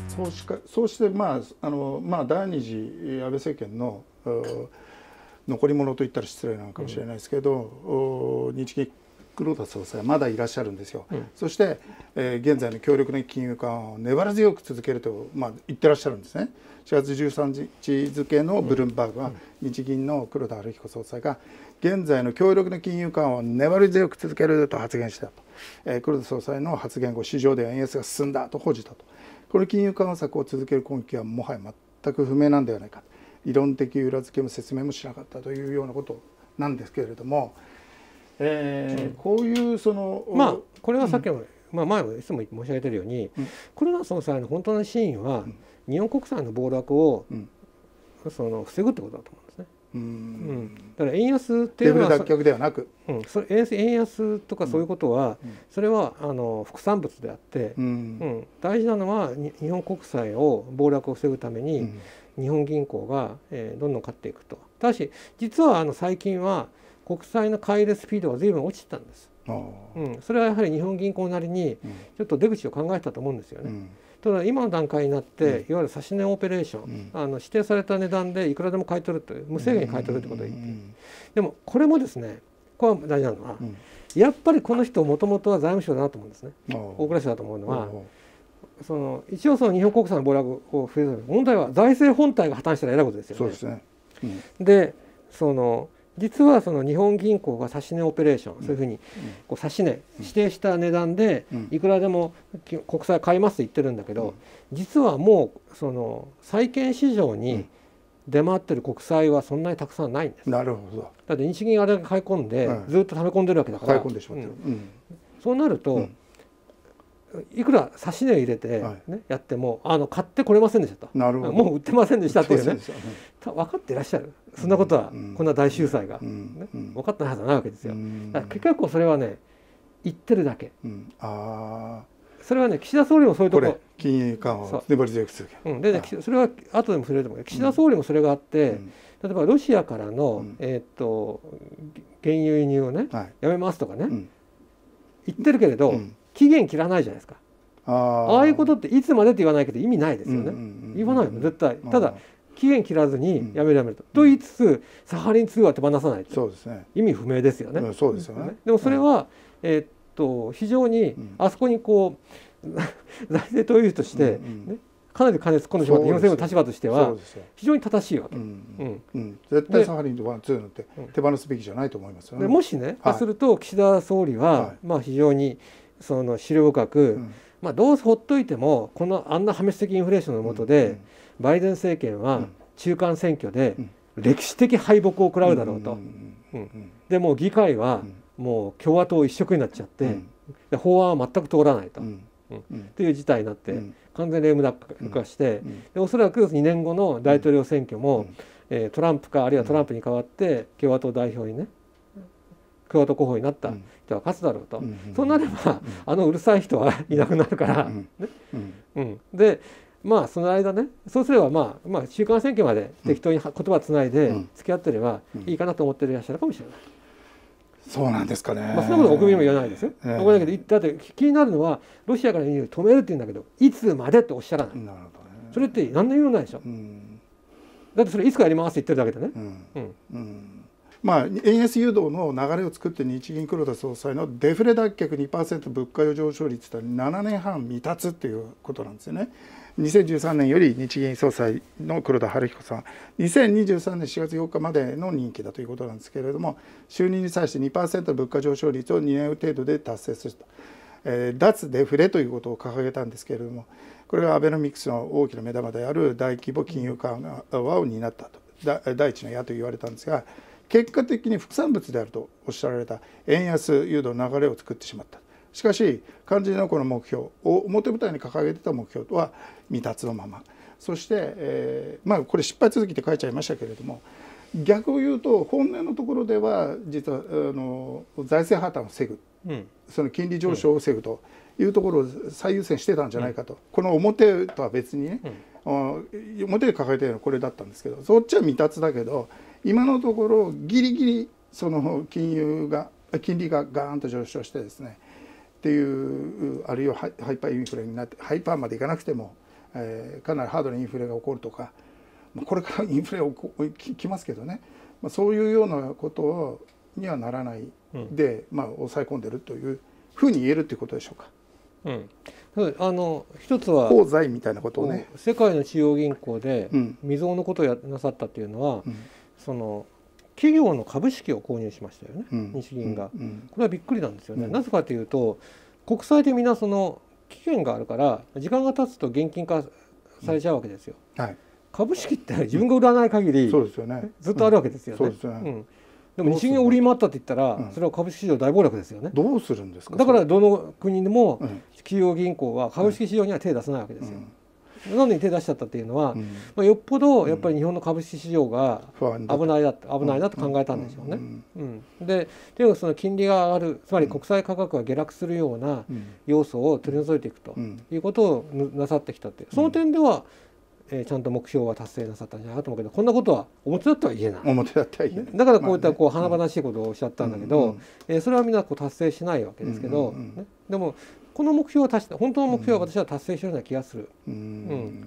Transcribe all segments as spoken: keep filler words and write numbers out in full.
そうしかそうして、まああのまあ、第二次安倍政権の残り物といったら失礼なのかもしれないですけど、うん、日銀黒田総裁はまだいらっしゃるんですよ。うん、そして、えー、現在の強力な金融緩和を粘ら強く続けると、まあ、言ってらっしゃるんですね。しがつじゅうさんにち付のブルームバーグは、日銀の黒田東彦総裁が現在の強力な金融緩和を粘り強く続けると発言したと、えー、黒田総裁の発言後、市場では円安が進んだと報じたと。この金融緩和策を続ける根拠はもはや全く不明なんではないか、理論的裏付けも説明もしなかったというようなことなんですけれども、えーうん、こういうそのまあこれはさっきも、うんまあ、前もいつも申し上げているように、うん、黒田総裁の本当の真意は、うん、日本国債の暴落を、うん、その防ぐってことだと思うんですね。うん、うん、だから円安っていうのはデフレ脱却ではなく、 うん、それ円安とかそういうことは、うん、それはあの副産物であって、うんうん、大事なのは日本国債を暴落を防ぐために、うん、日本銀行が、えー、どんどん買っていくと。ただし実はあの最近は国債の買い入れスピードが随分落ちてたんです。うん、それはやはり日本銀行なりにちょっと出口を考えたと思うんですよね。うん、ただ今の段階になって、うん、いわゆる指値オペレーション、うん、あの指定された値段でいくらでも買い取るという無制限に買い取るということを言っている。でもこれもですね、これは大事なのは、うん、やっぱりこの人もともとは財務省だなと思うんですね。大蔵省だと思うのは、その一応その日本国債の暴落を防ぐ問題は財政本体が破綻したらえらいことですよね。 そうですね。 うん、でその実はその日本銀行が指値オペレーション、うん、そういうふうにこう指値指定した値段でいくらでも国債買いますと言ってるんだけど、うん、実はもうその債券市場に出回ってる国債はそんなにたくさんないんです。 なるほど。 だって日銀があれだけ買い込んでずっと溜め込んでるわけだから、 買い込んでしまってる、うん、 そうなると、うんいくら指値を入れて、ねはい、やってもあの買ってこれませんでしたと、なるほどもう売ってませんでしたっていうね、分かっていらっしゃる、そんなことは、うん、こんな大秀才が、うんねうん、分かってないはずはないわけですよ。うん、だから結局それはね言ってるだけ、うん、あそれはね岸田総理もそういうところ金融緩和を粘り強くする、 うん、で、ね、それは後でも触れると思うけど岸田総理もそれがあって、うん、例えばロシアからの、うんえー、っと原油輸入をね、はい、やめますとかね、うん、言ってるけれど、うん期限切らないじゃないですか。あ, ああいうことっていつまでって言わないけど意味ないですよね。言わないよ絶対。ただ期限切らずにやめるやめると、うん、と言いつつサハリンツーは手放さないと、そうですね、意味不明ですよね。 そうですよね。 でもそれは、うん、えー、っと非常にあそこにこう、うん、財政投融資として、うんね、かなり金突っ込んでしまって日本政府の立場としては非常に正しいわけ。 うんうん、絶対サハリンワンツーなんて手放すべきじゃないと思いますよね。 でもしね、はい、そうすると岸田総理は、はい、まあ非常にその資料深く、うんまあ、どうせほっといてもこのあんな破滅的インフレーションの下で、うん、バイデン政権は中間選挙で歴史的敗北を食らうだろうと。でもう議会はもう共和党一色になっちゃって、うん、で法案は全く通らないと、うんうん、という事態になって、うん、完全にレームダック化して、うん、でおそらくにねんごの大統領選挙も、うんえー、トランプかあるいはトランプに代わって共和党代表にね共和党候補になった人は勝つだろうと、うん、そうなれば、うん、あのうるさい人はいなくなるから、うんねうん、でまあその間ねそうすれば、まあ、まあ中間選挙まで適当に言葉つないで付き合ってればいいかなと思っていらっしゃるかもしれない。 そうなんですかね。 まあ、そんなことはお国民も言わないですよ。えー、だけどだって気になるのはロシアから輸入止めるって言うんだけどいつまでっておっしゃらない。なるほどね、それって何の意味もないでしょ。うん、だってそれいつかやりますって言ってるだけでね。うんうんうんまあ、円安誘導の流れを作って日銀黒田総裁のデフレ脱却 にパーセント 物価上昇率とななねんはん未達っていうことなんですよね。にせんじゅうさんねんより日銀総裁の黒田東彦さんにせんにじゅうさんねんしがつよっかまでの任期だということなんですけれども就任に際して にパーセント 物価上昇率をにねん程度で達成すると、えー、脱デフレということを掲げたんですけれどもこれはアベノミクスの大きな目玉である大規模金融緩和を担ったと第一の矢と言われたんですが結果的に副産物であるとおっしゃられた円安誘導の流れを作ってしまった。しかし肝心のこの目標を表舞台に掲げてた目標とは未達のままそして、えー、まあこれ失敗続きって書いちゃいましたけれども逆を言うと本音のところでは実はあの財政破綻を防ぐ、うん、その金利上昇を防ぐというところを最優先してたんじゃないかと、うん、この表とは別にね、うん、表で掲げているのはこれだったんですけどそっちは未達だけど今のところギリギリその金融が金利がガーンと上昇してですねっていうあるいはハイパーインフレになってハイパーまでいかなくてもえー、かなりハードなインフレが起こるとか、これからインフレ起きますけどね、まあ、そういうようなことにはならないで、うん、まあ、抑え込んでるというふうに言えるということでしょうか。 うん、あの一つは功罪みたいなことをね、 世界の中央銀行で未曾有のことをやなさったっていうのは、うん、その企業の株式を購入しましたよね、うん、日銀が、うんうん、これはびっくりなんですよね、うん、なぜかというと国債でみんなその期限があるから時間が経つと現金化されちゃうわけですよ、うん、はい、株式って自分が売らない限り、 そうですよね、 ずっとあるわけですよね、でも日銀が売り回ったって言ったら、うん、それは株式市場大暴落ですよね。 どうするんですか。 だからどの国でも企業銀行は株式市場には手を出さないわけですよ、うん、なんで手出しちゃったっていうのは、うん、まあ、よっぽどやっぱり日本の株式市場が危ないな、危ないなと考えたんでしょうね、うんうん、でとにかくその金利が上がる、つまり国債価格が下落するような要素を取り除いていくということをなさってきたっていう、その点ではえー、ちゃんと目標は達成なさったんじゃないかと思うけど、こんなことは表だっては言えない。 表だっては言えない。 だからこういったこう華々しいことをおっしゃったんだけど、えー、それはみんなこう達成しないわけですけど、ね、でもこの目標は達成、本当の目標は私は達成してるような気がする。うん、うん、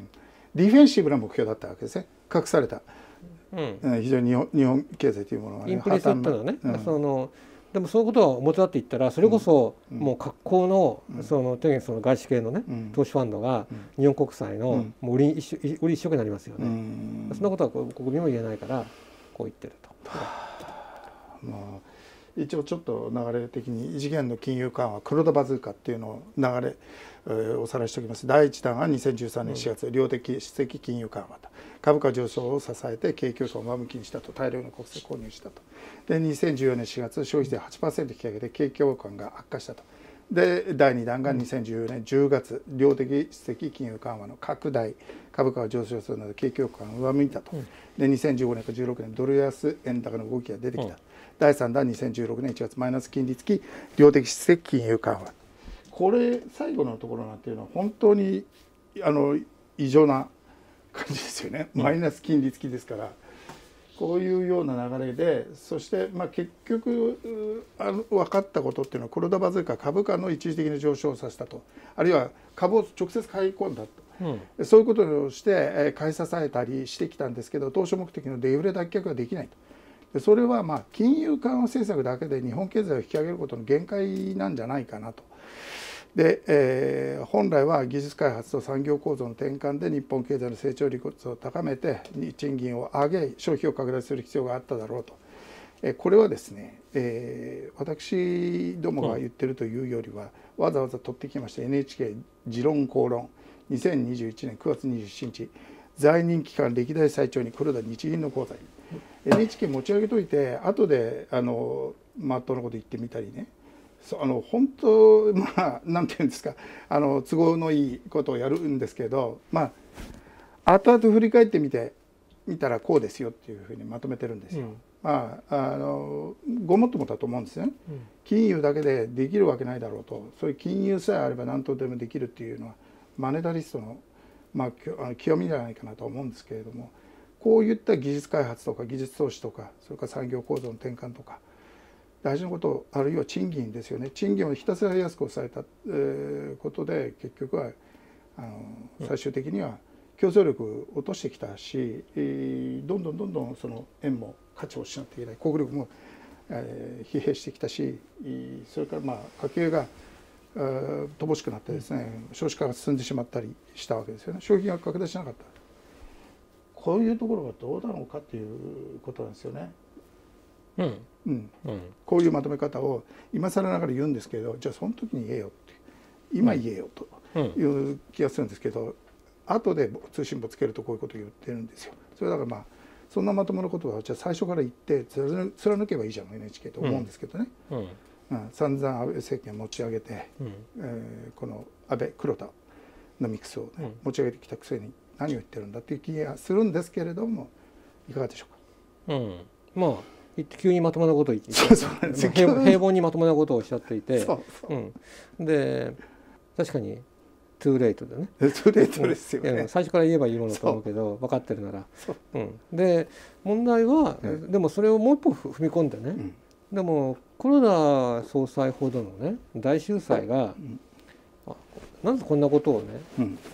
ディフェンシブな目標だったわけですね。隠された、うん、非常に日本、日本経済というものは、ね、 インプレスっていうのはね、うん、そのでもそういうことは表だって言ったら、それこそもう格好のそのとにかくその外資系のね投資ファンドが日本国債のもう売り一色売り一色になりますよね。そんなことは国民も言えないからこう言ってると。 まあ一応ちょっと流れ的に異次元の金融緩和黒田バズーカっていうのを流れ、えー、おさらいしておきます。だいいち弾がにせんじゅうさんねんしがつ、量的質的金融緩和と株価上昇を支えて景気予想を上向きにしたと、大量の国債購入したと。でにせんじゅうよねんしがつ消費税 はちパーセント 引き上げて景気感が悪化したと。でだいに弾がにせんじゅうよねんじゅうがつ、量的質的金融緩和の拡大、株価が上昇するなど景気感が上向いたと。でにせんじゅうごねんからじゅうろくねんドル安円高の動きが出てきた。だいさん弾にせんじゅうろくねんいちがつマイナス金利付き量的質的金融緩和。これ最後のところなんていうのは本当にあの異常な感じですよね。マイナス金利付きですから。こういうような流れで、そしてまあ結局あの分かったことっていうのは、黒田バズーカ株価の一時的な上昇をさせたと、あるいは株を直接買い込んだと、うん、そういうことをして買い支えたりしてきたんですけど、当初目的のデフレ脱却ができないと。でそれはまあ金融緩和政策だけで日本経済を引き上げることの限界なんじゃないかなと。で、えー、本来は技術開発と産業構造の転換で日本経済の成長率を高めて賃金を上げ消費を拡大する必要があっただろうと。えこれはですね、えー、私どもが言ってるというよりは、うん、わざわざ取ってきました エヌエイチケー 持論公論にせんにじゅういちねんくがつにじゅうしちにち、在任期間歴代最長に黒田日銀の功罪、うん、エヌエイチケー 持ち上げといて後であのまっとうなこと言ってみたりね、あの本当まあなんていうんですか、あの都合のいいことをやるんですけど、まあ後々振り返ってみてみたらこうですよっていうふうにまとめてるんですよ。うん、まああのごもっともだと思うんですね。うん、金融だけでできるわけないだろうと、そういう金融さえあれば何とでもできるっていうのはマネタリストのまあ極みじゃないかなと思うんですけれども、こういった技術開発とか技術投資とか、それから産業構造の転換とか。大事なこと、あるいは賃金ですよね。賃金をひたすら安く抑えた、えー、ことで結局はあの最終的には競争力を落としてきたし、えー、どんどんどんどんその円も価値を失っていけない、国力も、えー、疲弊してきたし、それからまあ家計が乏しくなってですね、少子化が進んでしまったりしたわけですよね。消費が拡大しなかった。こういうところがどうなのかっていうことなんですよね。うんうんうん、こういうまとめ方を今更ながら言うんですけど、じゃあその時に言えよって今言えよという気がするんですけど、うん、後で通信簿つけるとこういうことを言ってるんですよ。それだからまあそんなまともなことはじゃあ最初から言って貫けばいいじゃん エヌエイチケー と思うんですけどね、うんうんうん、散々安倍政権を持ち上げて、うんえー、この安倍黒田のミックスを、ね、持ち上げてきたくせに何を言ってるんだっていう気がするんですけれども、いかがでしょうか。うん、まあ急にまともなことを言っていて、そうそうです、平凡にまともなことをおっしゃっていて、そうそう、うん、で確かにトゥーレイトでね、 トゥーレイトですよね、 うん、最初から言えばいいものと思うけど分かってるなら、うん、で問題は、うん、でもそれをもう一歩踏み込んでね、うん、でも黒田総裁ほどのね大秀才が、うん、あなんでこんなことをね、うん、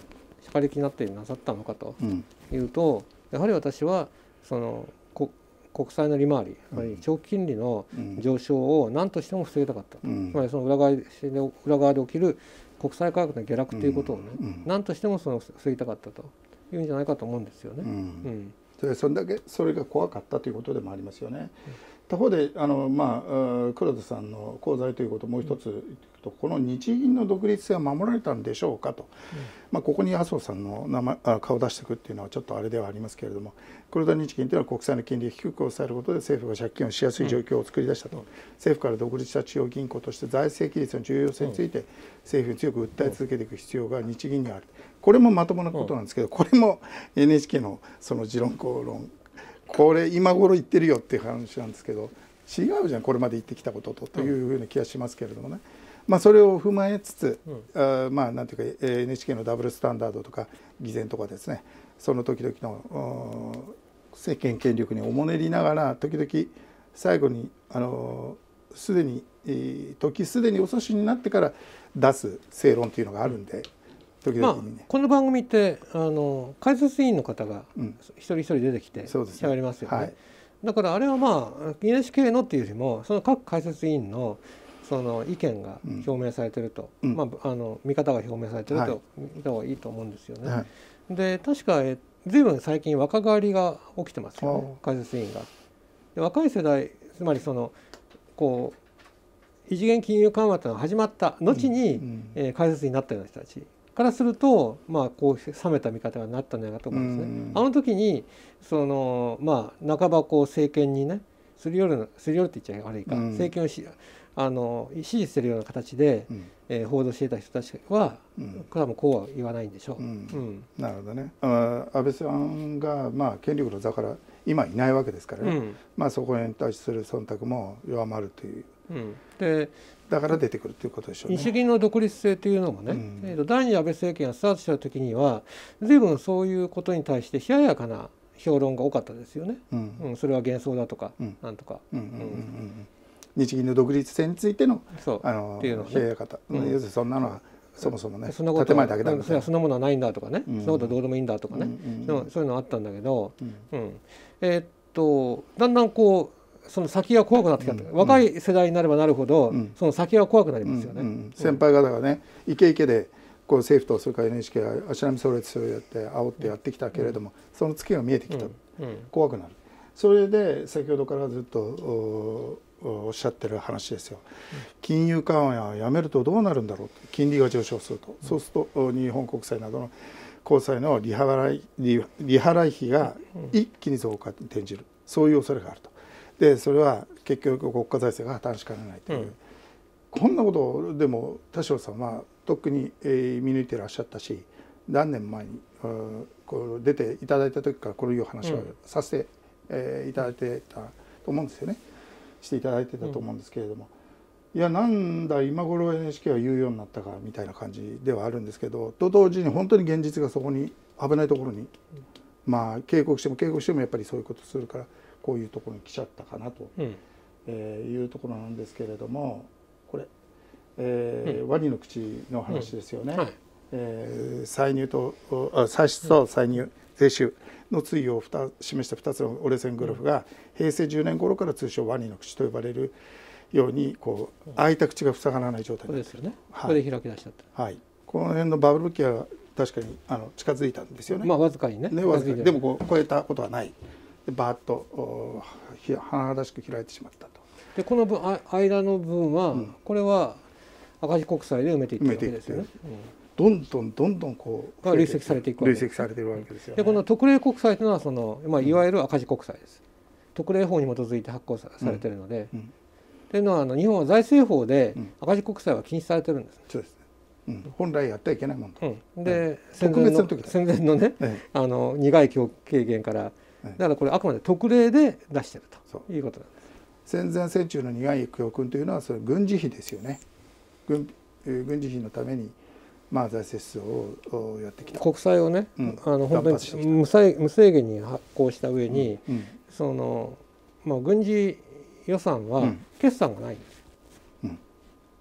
かりきになってなさったのかというと、うん、やはり私はその国債の利回り、やはり長期金利の上昇を何としても防ぎたかったと、うん、つまりその裏側で裏側で起きる国債価格の下落ということをね、うん、何としてもその防ぎたかったというんじゃないかと思うんですよね。うんうんそれそれだけそれが怖かったということでもありますよね。うん、他方であの、まあ、黒田さんの功罪ということをもう一つ言っていくと、この日銀の独立性は守られたんでしょうかと、うん、まあ、ここに麻生さんの名前あ顔を出していくっていうのはちょっとあれではありますけれども、黒田日銀というのは国債の金利を低く抑えることで政府が借金をしやすい状況を作り出したと、うん、政府から独立した中央銀行として財政規律の重要性について政府に強く訴え続けていく必要が日銀にはある。これもまともなことなんですけど、これも エヌエイチケー のその持論公論、これ今頃言ってるよっていう話なんですけど、違うじゃんこれまで言ってきたこととというふうな気がしますけれどもね、まあ、それを踏まえつつ、うん、あまあなんていうか エヌエイチケー のダブルスタンダードとか偽善とかですね、その時々の政権権力におもねりながら時々最後にあのすでに時すでに遅しになってから出す正論というのがあるんで。時々にね、 まあ、この番組ってあの解説委員の方が一人一人出てきてしゃべりますよね。はい、だからあれはまあ エヌエイチケー のっていうよりもその各解説委員のその意見が表明されていると、うん、まあ、あの見方が表明されていると見た方がいいと思うんですよね。はい、で確か随分最近若返りが起きてますよね、解説委員が。で若い世代、つまりそのこう異次元金融緩和というのが始まった後に、うんうん、えー、解説委員になったような人たちからすると、まあ、こう冷めた見方がなったんじゃないかと思うんですね。うん、あの時にその、まあ、半ばこう政権にねすり寄るすり寄るって言っちゃ悪いか、うん、政権をしあの支持しているような形で、うん、えー、報道していた人たちは、うん、多分こうは言わないんでしょう。うんうん、なるほどね。あ安倍さんが、まあ、権力の座から今いないわけですからね、うん、まあ、そこに対する忖度も弱まるという、うん、でだから出てくるということでしょうね。 日銀の独立性というのもね、うん、えー、と第二次安倍政権がスタートした時には随分そういうことに対して冷ややかな評論が多かったですよね。うんうん、それは幻想だとか、うん、なんとか。 日銀の独立性についてのあの冷やかた、うん、要するにそんなのはそもそもね、 そんなこと建前だけだみたいな、そんなものはないんだとかね、うん、そんなことどうでもいいんだとかね、うんうん、そういうのあったんだけど、うんうん、えー、っとだんだんこうその先が怖くなってきた、うん、若い世代になればなるほど、うん、その先が怖くなりますよね。うんうん、 先輩方がねイケイケでこう政府とそれから エヌエイチケー が足並み揃えてそうやって煽ってやってきたけれども、うん、その月が見えてきた、うんうん、怖くなる。それで先ほどからずっとおっしゃってる話ですよ。金融緩和をやめるとどうなるんだろう、金利が上昇すると、うん、そうすると日本国債などの公債の利払い、利、利払い費が一気に増加に転じる、そういう恐れがあると。でそれは結局国家財政が破綻しかねないという、うん、こんなことでも田代さんはとっくに、えー、見抜いていらっしゃったし、何年前にこう出ていただいた時からこういう話をさせて、うん、えー、いただいてたと思うんですよね。していただいてたと思うんですけれども、うん、いやなんだ今頃 エヌエイチケー は言うようになったかみたいな感じではあるんですけど、と同時に本当に現実がそこに危ないところに、まあ警告しても警告してもやっぱりそういうことするからこういうところに来ちゃったかなと、うん、えー、いうところなんですけれども、これ、えーうん、ワニの口の話ですよね。うん、はい、えー、歳入とあ歳出と歳入、税収の推移を示したふたつの折れ線グラフが平成じゅうねん頃から通称ワニの口と呼ばれるようにこう開いた口が塞がらない状態ですよね。はい、ここで開き出しちゃった。 はい、この辺のバブル期は確かにあの近づいたんですよね。 まあわずかにね。 ね、わずかにでもこう超えたことはない。でバーッと華々しく開いてしまったと。 でこの分間の部分は、うん、これは赤字国債で埋めていってるわけですよね。 どんどんどんどんこう累積されていくわけです。 累積されているわけですよね。 でこの特例国債というのはその、まあ、いわゆる赤字国債です。特例法に基づいて発行されているので、うんうん、というのはあの日本は財政法で赤字国債は禁止されてるんですね。 そうですね。うん、本来やってはいけないもんと。 うん、で、戦前の戦前のね、ええ、あの苦い経験から、だからこれあくまで特例で出しているということなんです。 戦前戦中の苦い教訓というのはそれ軍事費ですよね。軍軍事費のために。まあ財政出動をやってきた国債をね、うん、あの本当に無制無制限に発行した上に、うんうん、そのまあ軍事予算は決算がないんですよ。うん、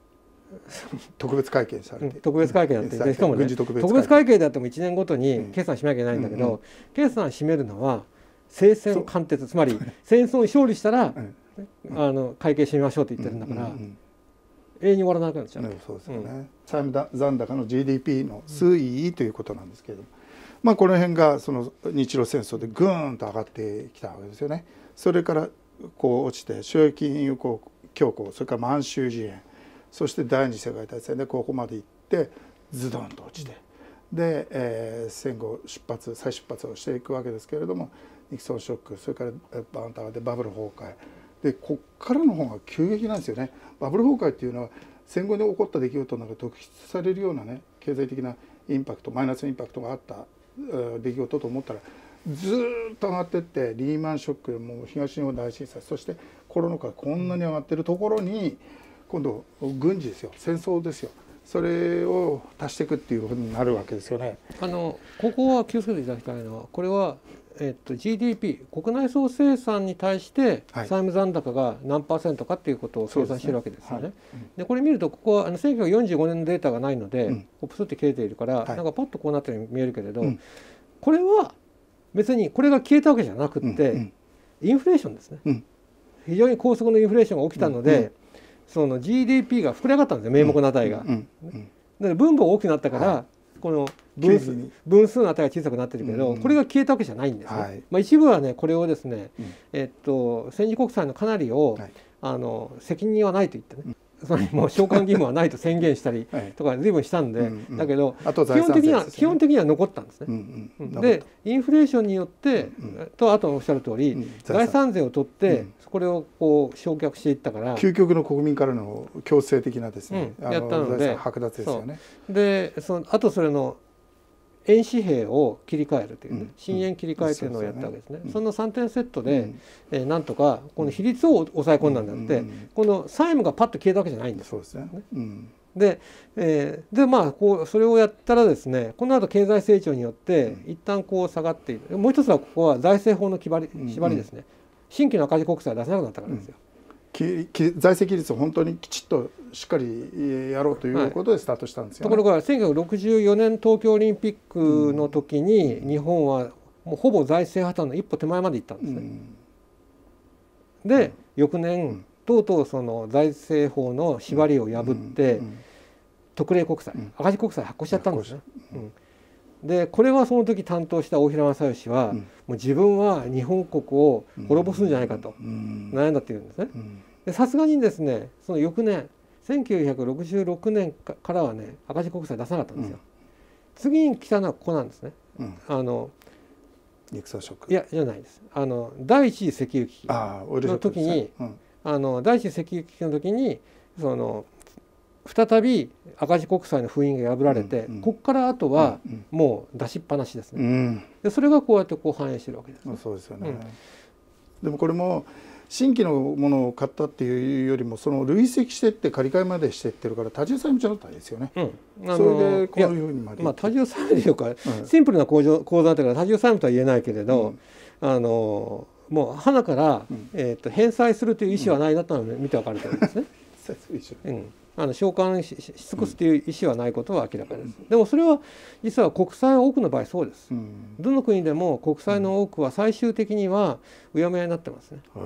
特別会計されて、 特別会計やって、でしかもね特別会計であってもいちねんごとに決算しなきゃいけないんだけど、決算締めるのは聖戦貫徹、つまり戦争に勝利したらあの会計締めましょうって言ってるんだから、永遠に終わらなくなっちゃう。 そうですよね。債務残高の ジーディーピー の推移ということなんですけれども、まあこの辺がその日露戦争でぐーんと上がってきたわけですよね。それからこう落ちて収益金融恐慌、それから満州事変、そして第二次世界大戦でここまで行ってズドンと落ちて、で、えー、戦後出発再出発をしていくわけですけれども、ニクソンショック、それからバンターでバブル崩壊で、こっからの方が急激なんですよね。バブル崩壊っていうのは戦後に起こった出来事の中で特筆されるようなね、経済的なインパクト、マイナスインパクトがあった出来事と思ったらずーっと上がっていって、リーマンショック、もう東日本大震災、そしてコロナ禍、こんなに上がってるところに今度軍事ですよ、戦争ですよ、それを足していくっていうふうになるわけですよね。 あのここは気をつけていただきたいのは、これは、えっと、ジーディーピー 国内総生産に対して債務残高が何パーセントかっていうことを計算してるわけですよね。でこれ見ると、ここはあのせんきゅうひゃくよんじゅうごねんのデータがないので、うん、こうプスって切れているから、はい、なんかパッとこうなったように見えるけれど、うん、これは別にこれが消えたわけじゃなくって、うんうん、インフレーションですね、うん、非常に高速のインフレーションが起きたので、うんうん、その ジーディーピー が膨れ上がったんですよ、名目の値が。で分母が大きくなったから、はい、この分数分数の値が小さくなってるけど、うんうん、これが消えたわけじゃないんですね。はい、まあ、一部はねこれをですね、うん、えっと戦時国債のかなりを、はい、あの責任はないと言ってね、うん、それにもう償還義務はないと宣言したりとか随分したんで、はい、だけど、うんうん、基本的には、ね、基本的には残ったんですね。うんうん、でインフレーションによって、うんうん、とあとおっしゃる通り、うん、財産税を取って、うん、これをこう償却していったから、 究極の国民からの強制的なですね、 うん、やったので剥奪ですよね。 でそのあとそれの円紙幣を切り替えるという、ね、うん、新円切り替えというのをやったわけですね。そのさんてんセットで、うん、えー、なんとかこの比率を抑え込んだんだって、うん、この債務がパッと消えたわけじゃないんです。 そうですね。うん、 で、えー、でまあこうそれをやったらですね、この後経済成長によって一旦こう下がっている。もう一つはここは財政法の縛り、縛りですね。新規の赤字国債を出せなくなったからですよ。 うん、財政規律を本当にきちっとしっかりやろうということでスタートしたんですよね。 はい、ところがせんきゅうひゃくろくじゅうよねん東京オリンピックの時に日本はもうほぼ財政破綻の一歩手前まで行ったんですね。うん、で翌年、うん、とうとうその財政法の縛りを破って、うん、特例国債、うん、赤字国債発行しちゃったんですね。うんでこれはその時担当した大平正芳は、うん、もう自分は日本国を滅ぼすんじゃないかと悩んだっていうんですね。さすがにですね、その翌年せんきゅうひゃくろくじゅうろくねんからはね赤字国債出さなかったんですよ。うん、次に来たのはここなんですね。うん、あのニクソンショックいやじゃないです。あの第一次石油危機の時に、うん、あの第一次石油危機の時にその再び赤字国債の封印が破られて、うんうん、ここからあとはもう出しっぱなしですね。うん、でそれがこうやってこう反映してるわけです、ね。 そうですよね。うん、でもこれも新規のものを買ったっていうよりもその累積してって借り換えまでしてってるから多重債務者だったんですよね。うん、それでこういうふうにまで、 まあ、多重債務というか、うん、シンプルな構造構造だったから多重債務とは言えないけれど、うん、あのもう花から、うん、えー、と返済するという意思はないなというのを見て分かると思うんですね。うん、あの償還し尽くすという意思はないことは明らかです。うん、でもそれは実は国債は多くの場合そうです。うん、どの国でも国債の多くは最終的にはうやむやになってますね。うん、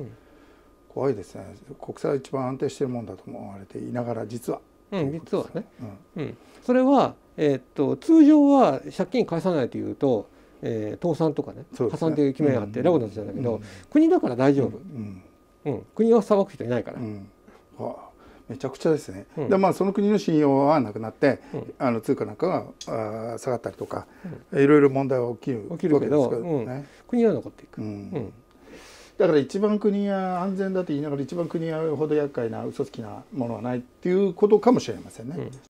怖いですね。国債は一番安定しているもんだと思われていながら実は。 うん、実はね。うんうん、それは、えー、っと通常は借金返さないというと、えー、倒産とかね破産という決めがあって楽になっちゃうんだけど、うん、国だから大丈夫。うんうん、国は裁く人いないから。うん、 めちゃくちゃですね。うん、でまあその国の信用はなくなって、うん、あの通貨なんかがあ下がったりとか、うん、いろいろ問題は起きる起きるけど、うん、国は残っていく。うんうん、 だから一番国が安全だと言いながら一番国がほど厄介な嘘つきなものはないっていうことかもしれませんね。うん